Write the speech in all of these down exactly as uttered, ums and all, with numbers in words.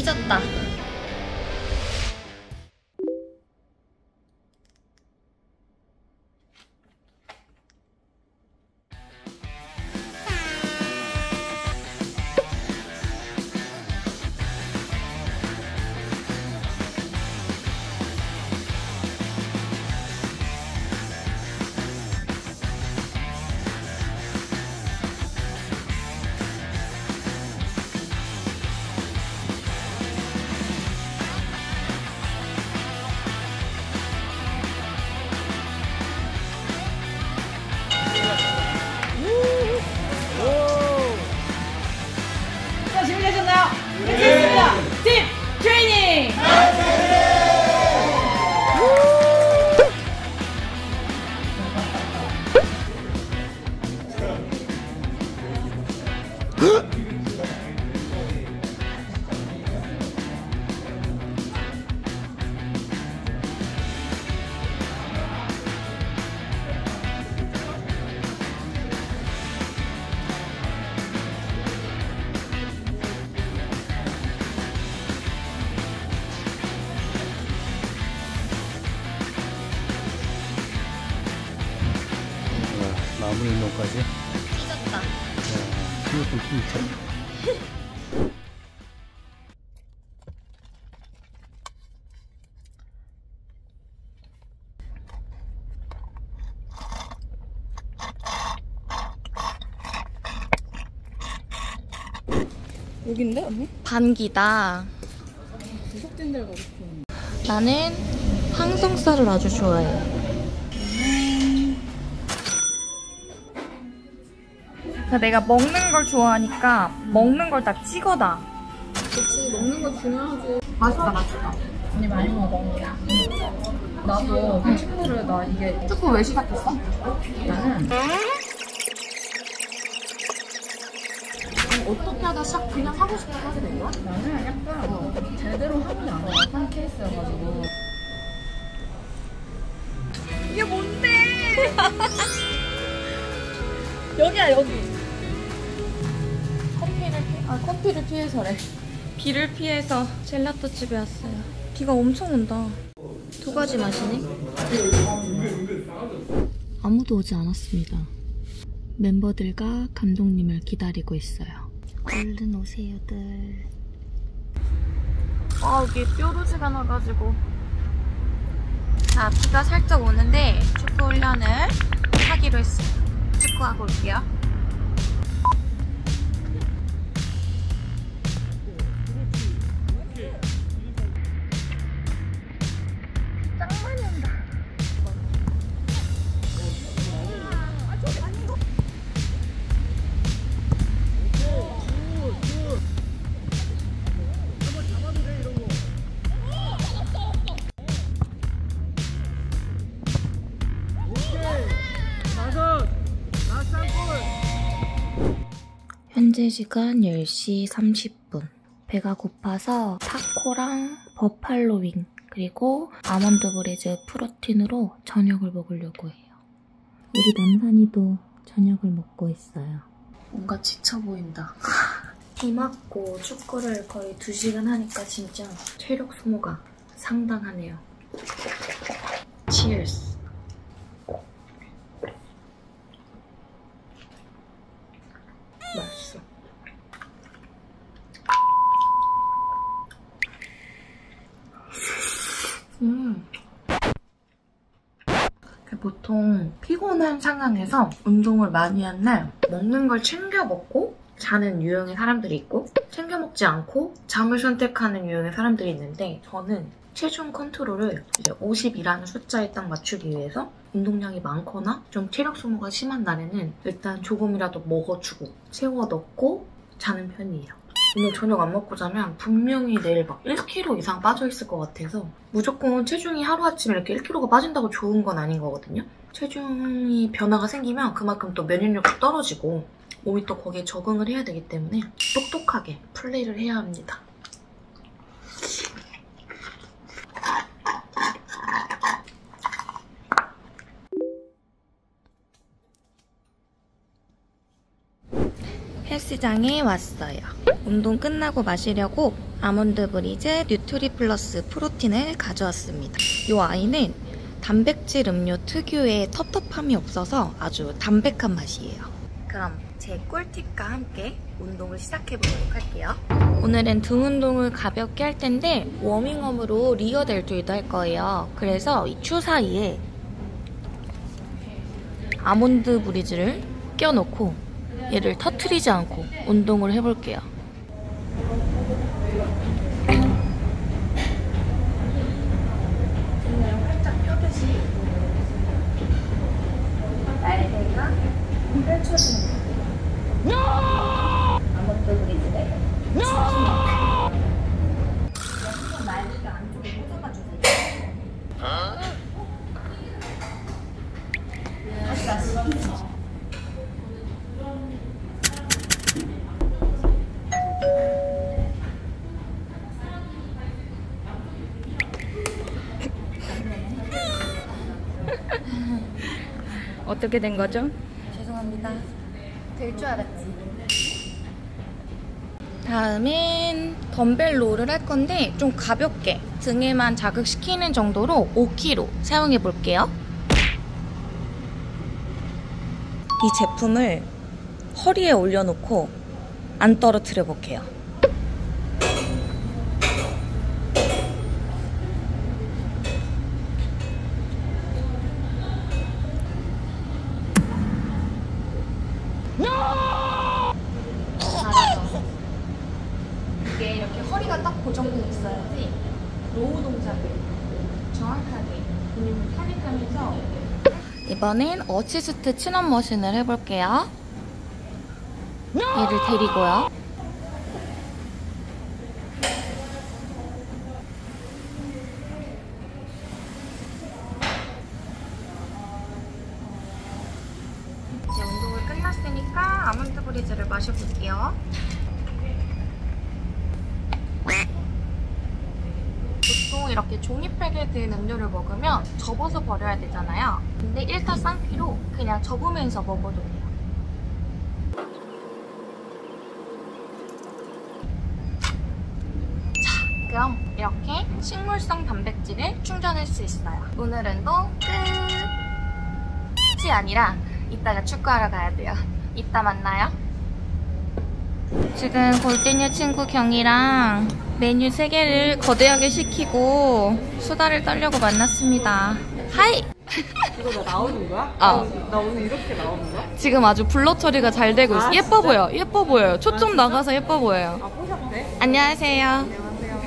삐졌다. 됐습니다. 팀 트레이닝. 마무리 운동까지 삐졌다. 스무분 핑크. 여긴데 언니? 반기다. 구석진 데가 어디? 나는 항정살을 아주 좋아해. 내가 먹는 걸 좋아하니까 먹는 걸 다 찍어다. 그치, 먹는 거 중요하지. 맛있다, 맛있다. 언니 많이 먹어. 나도 그 축구를 나 이게 축구 왜 시작했어? 나는 어떻게 하다 시작 그냥 하고 싶어 하게 된 거야? 나는 약간 어, 제대로 하면 안 와. 한 케이스여가지고. 이게 뭔데? 여기야 여기. 커피를 피, 아 커피를 피해서래. 비를 피해서 젤라또 집에 왔어요. 비가 엄청 온다. 두 가지 맛이네. 아무도 오지 않았습니다. 멤버들과 감독님을 기다리고 있어요. 얼른 오세요들. 아 여기 뾰루지가 나가지고. 자, 비가 살짝 오는데 축구 훈련을 하기로 했어요. 축구하고 올게요. 짱 많이 온다. 현재 시간 열 시 삼십 분. 배가 고파서 타코랑 버팔로윙 그리고 아몬드 브리즈 프로틴으로 저녁을 먹으려고 해요. 우리 남산이도 저녁을 먹고 있어요. 뭔가 지쳐 보인다. 비 맞고 축구를 거의 두 시간 하니까 진짜 체력 소모가 상당하네요. Cheers! 맛있어. 음. 보통 피곤한 상황에서 운동을 많이 한 날 먹는 걸 챙겨 먹고 자는 유형의 사람들이 있고 챙겨 먹지 않고 잠을 선택하는 유형의 사람들이 있는데 저는 체중 컨트롤을 이제 오십이라는 숫자에 딱 맞추기 위해서 운동량이 많거나 좀 체력 소모가 심한 날에는 일단 조금이라도 먹어주고 채워 넣고 자는 편이에요. 오늘 저녁 안 먹고 자면 분명히 내일 막 일 킬로그램 이상 빠져있을 것 같아서 무조건 체중이 하루아침에 이렇게 일 킬로그램가 빠진다고 좋은 건 아닌 거거든요. 체중이 변화가 생기면 그만큼 또 면역력도 떨어지고 몸이 또 거기에 적응을 해야 되기 때문에 똑똑하게 플레이를 해야 합니다. 헬스장에 왔어요. 운동 끝나고 마시려고 아몬드 브리즈 뉴트리 플러스 프로틴을 가져왔습니다. 이 아이는 단백질 음료 특유의 텁텁함이 없어서 아주 담백한 맛이에요. 그럼 제 꿀팁과 함께 운동을 시작해보도록 할게요. 오늘은 등 운동을 가볍게 할 텐데 워밍업으로 리어 델토이도 할 거예요. 그래서 이 추 사이에 아몬드 브리즈를 껴놓고 얘를 터트리지 않고 운동을 해볼게요. 살짝 펴듯이 날개가 펼쳐지는 거예요. 아몬드 브리즈를 날개가 안쪽에 꽂아가지고 다시 다시 어떻게 된 거죠? 죄송합니다. 될 줄 알았지. 다음엔 덤벨 롤을 할 건데 좀 가볍게 등에만 자극시키는 정도로 오 킬로그램 사용해 볼게요. 이 제품을 허리에 올려놓고 안 떨어뜨려 볼게요. 잘하죠. 이게 이렇게 허리가 딱 고정돼 있어야지 로우 동작을 정확하게 근육을 타격하면서. 이번엔 어시스트 친원 머신을 해볼게요. 얘를 데리고요. 이제 운동을 끝났으니까 아몬드 브리즈를 마셔볼게요. 보통 이렇게 종이팩에 든 음료를 먹으면 접어서 버려야 되잖아요. 근데 일타쌍피로 그냥 접으면서 먹어도 돼요. 자, 그럼 이렇게 식물성 단백질을 충전할 수 있어요. 오늘 운동 끝! 끝이 아니라 이따가 축구하러 가야 돼요. 이따 만나요. 지금 골대녀 친구 경이랑 메뉴 세 개를 거대하게 시키고 수다를 떨려고 만났습니다. 하이! 이거 나 나오는 거야? 어. 나 오늘 이렇게 나오는 거야? 지금 아주 블러 처리가 잘 되고 있어. 아, 예뻐 진짜? 보여. 예뻐 보여요. 초점 아, 나가서 예뻐 보여요. 아, 뽀샵돼? 안녕하세요. 안녕하세요.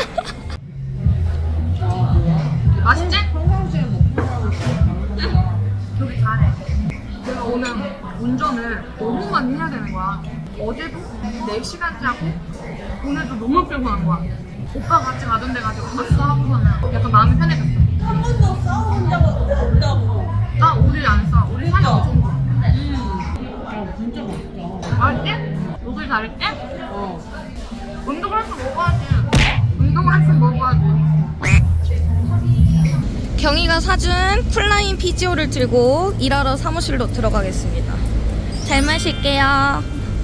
맛있지? 평상시에 먹고 하고 여기 잘해. 내가 오늘 운전을 너무 많이 해야 되는 거야. 어제도 네 시간 자고 오늘도 너무 피곤한 거야. 오빠 같이 가던 데 가지고 갔어 하고서는 약간 마음이 편해졌어. 한 번도 싸워본 적은 없다고. 나 우리 안 써. 우리 사이 엄청 좋아. 야, 진짜 맛있다. 맛있지? 목을 다를 때? 어. 운동을 할 줄 먹어야지. 운동을 할 줄 먹어야지. 경희가 사준 쿨라인 피지오를 들고 일하러 사무실로 들어가겠습니다. 잘 마실게요.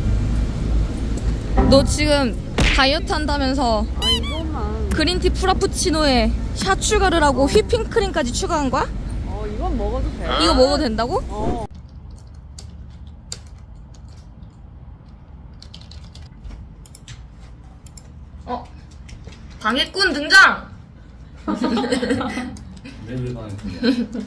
너 지금 다이어트 한다면서 아, 이것만. 그린티 프라푸치노에 샷 추가를 하고 휘핑크림까지 추가한 거야? 어, 이건 먹어도 돼. 이거 먹어도 된다고? 어. 어? 방해꾼 등장! 매일 방했습니다.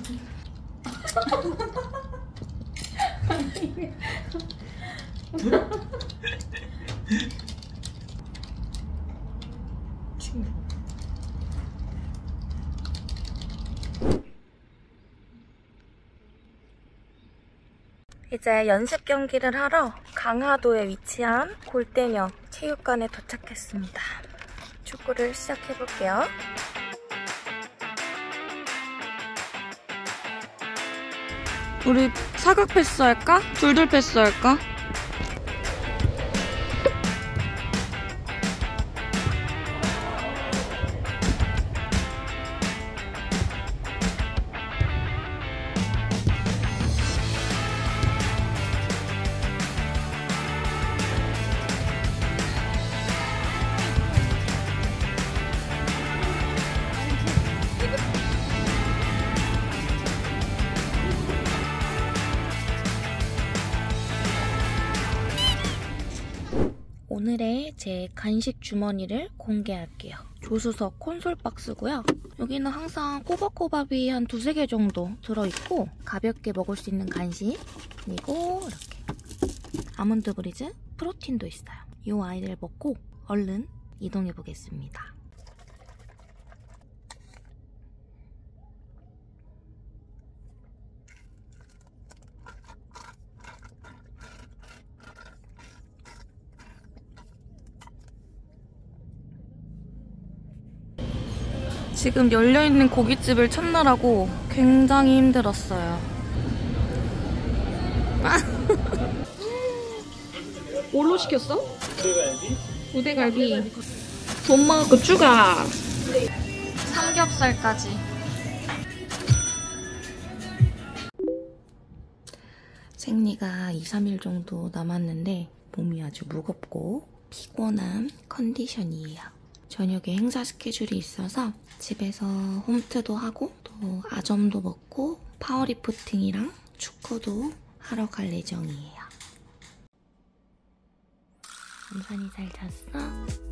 이제 연습 경기를 하러 강화도에 위치한 골대녀 체육관에 도착했습니다. 축구를 시작해볼게요. 우리 사각 패스 할까? 둘둘 패스 할까? 오늘의 제 간식 주머니를 공개할게요. 조수석 콘솔 박스고요. 여기는 항상 꼬박꼬박이 한 두세 개 정도 들어있고 가볍게 먹을 수 있는 간식, 그리고 이렇게 아몬드 브리즈 프로틴도 있어요. 이 아이들 먹고 얼른 이동해보겠습니다. 지금 열려있는 고깃집을 찾느라고 굉장히 힘들었어요. 뭘로 시켰어? 우대갈비? 우대갈비. 돈 먹고 추가. 삼겹살까지. 생리가 이, 삼 일 정도 남았는데 몸이 아주 무겁고 피곤한 컨디션이에요. 저녁에 행사 스케줄이 있어서 집에서 홈트도 하고 또 아점도 먹고 파워리프팅이랑 축구도 하러 갈 예정이에요. 엄산이 잘 잤어?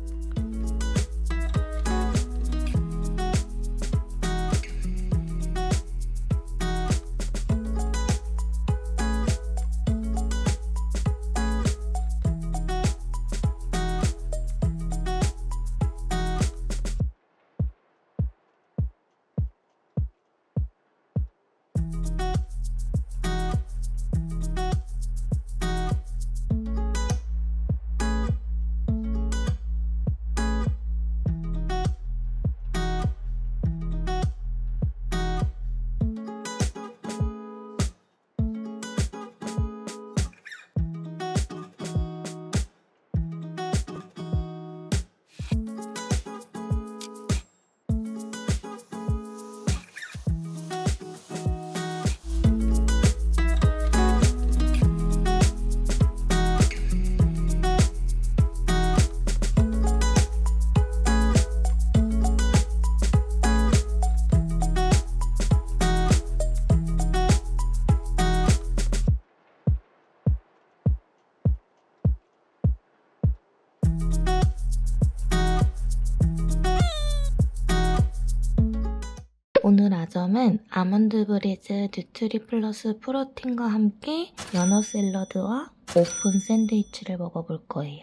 오늘 아점은 아몬드 브리즈 뉴트리 플러스 프로틴과 함께 연어 샐러드와 오픈 샌드위치를 먹어볼 거예요.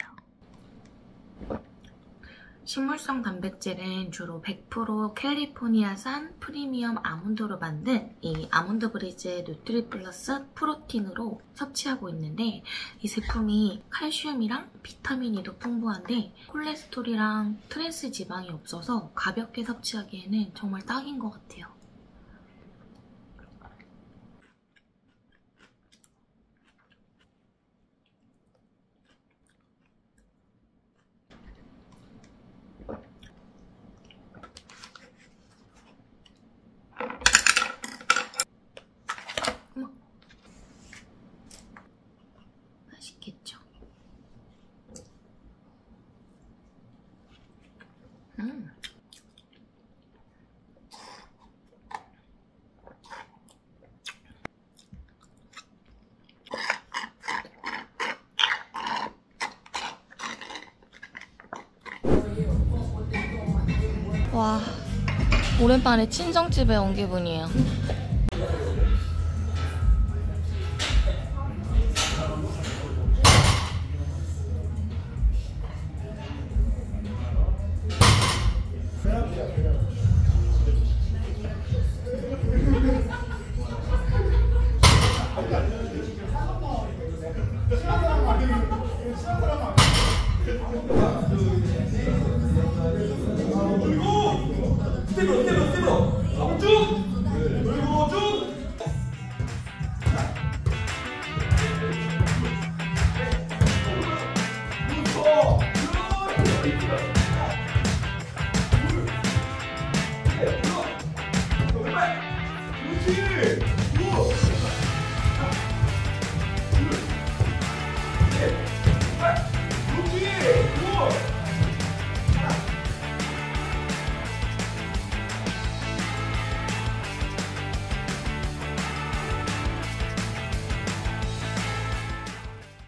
식물성 단백질은 주로 백 퍼센트 캘리포니아산 프리미엄 아몬드로 만든 이 아몬드 브리즈 뉴트리 플러스 프로틴으로 섭취하고 있는데 이 제품이 칼슘이랑 비타민이도 풍부한데 콜레스테롤이랑 트랜스 지방이 없어서 가볍게 섭취하기에는 정말 딱인 것 같아요. 맛있겠죠? 음. 와, 오랜만에 친정집에 온 기분이에요. 그렇지!